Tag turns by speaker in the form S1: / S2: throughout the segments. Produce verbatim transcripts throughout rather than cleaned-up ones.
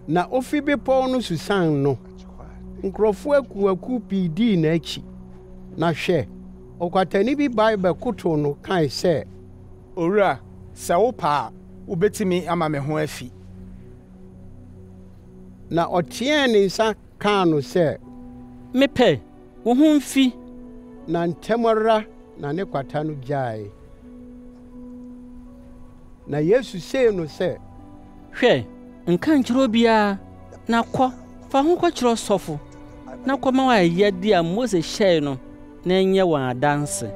S1: Na ofi bepɔw no susan no, nkurɔfo akuaku pii dii n'akyi. Na hwɛ, ɔkwatani bi bae bɛkotow no kae sɛ,
S2: Owura, sɛ wo pa a, wobetumi ama me ho afi.
S1: Na ɔteɛɛ ne nsa kaa no sɛ,
S3: Mepɛ, wo ho mfi.
S1: Na ntɛm ara na ne kwata no gyae. Na Yesu see no sɛ,
S3: Hwɛ, nka nkyerɛ obiara, na kɔ, fa ho kɔkyerɛ ɔsɔfo, na kɔma wɔ ayɛde a Mose hyɛe no, na ɛnyɛ wɔn adanse.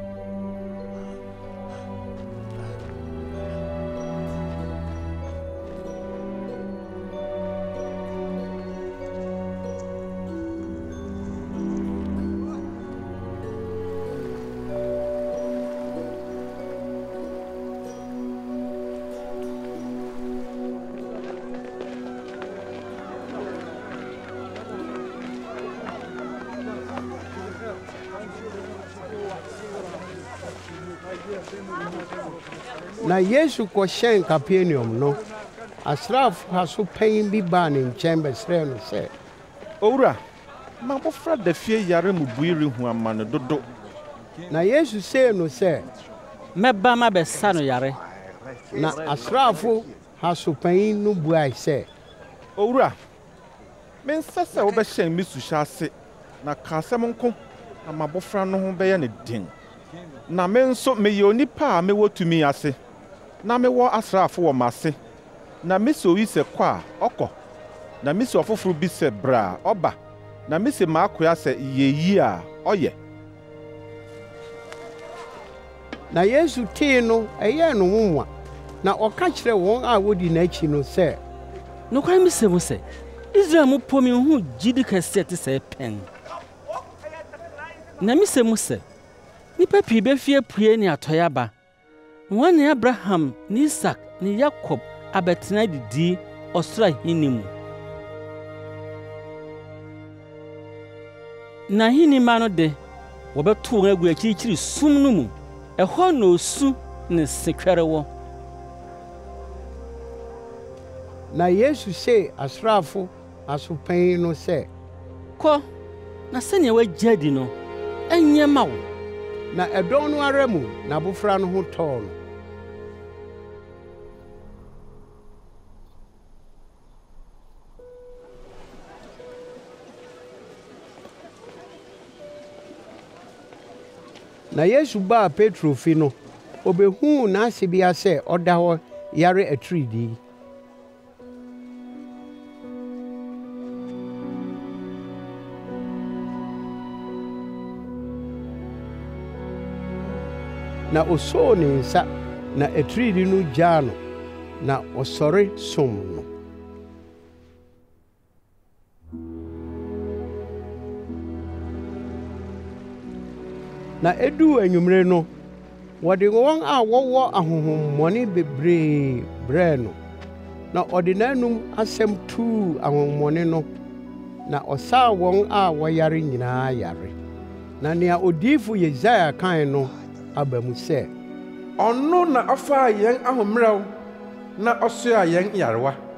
S1: Na Yesu kɔhyɛn Kapernaum no, asraafo ha so panyin bi baa ne nkyɛn bɛsrɛɛ no sɛ,
S4: Owura, ma abɔfra da fie yare mmubui rehu ama no dodo.
S1: Na Yesu see no sɛ,
S3: Mɛba ma bɛsa no yare.
S1: Na asraafo ha so panyin no buae sɛ,
S4: Owura, mensɛ sɛ wobɛhyɛn me suhyɛ ase na ka asɛm nko ama abɔfra no ho bɛyɛ ne den. Na me nso meyɛ onipa a mewɔ tumi ase, na mewɔ asraafo wɔ m'ase. Na mese oyi sɛ kɔ a ɔkɔ, na mese ɔfoforo bi sɛ bra a ɔba, na mese m'akoa sɛ yeyi a ɔyɛ.
S1: Na Yesu tee no ɛyɛɛ no nwonwa, na ɔka kyerɛɛ wɔn a wodi n'akyi no sɛ,
S3: Nokware mise mo sɛ, Israel mo po mi ho gyidi kɛseɛ te sɛ pɛn. Na mise mo sɛ, nipa pii bɛfie apue ne atɔe aba. Wɔn ne Abraham ne Isak ne Yakob abɛtena didi ɔsoro ahenni mu. Na ahenni ma no de, wɔbɛto wɔn agu akyirikyiri sum no mu. Ɛhɔ na osu ne sekwɛre wɔ.
S1: Na Yesu see asraafo asopanyin no sɛ,
S3: Kɔ, na sɛnea wagya di no, ɛnyɛ ma wo.
S1: Na ɛdɔm no ara mu na abofra no ho tɔɔ no. Na Yesu baa Petro fi no, obehuu n'asebea sɛ ɔda hɔ yare atiridii. Na osoo ne nsa, na atiridi no gyaa no, na ɔsɔre som no. Na eduu anwummere no, wɔde wɔn a wɔwɔ ahonhommɔne bebree brɛɛ no, na ɔde n'anum asɛm tuu ahonhommɔne no, na ɔsaa wɔn a wɔyare nyinaa yare. Na nea odiyifo Yesaia kae no aba mu sɛ,
S5: ɔno na ɔfaa yɛn ahommeraw na ɔsoaa yɛn yarewa.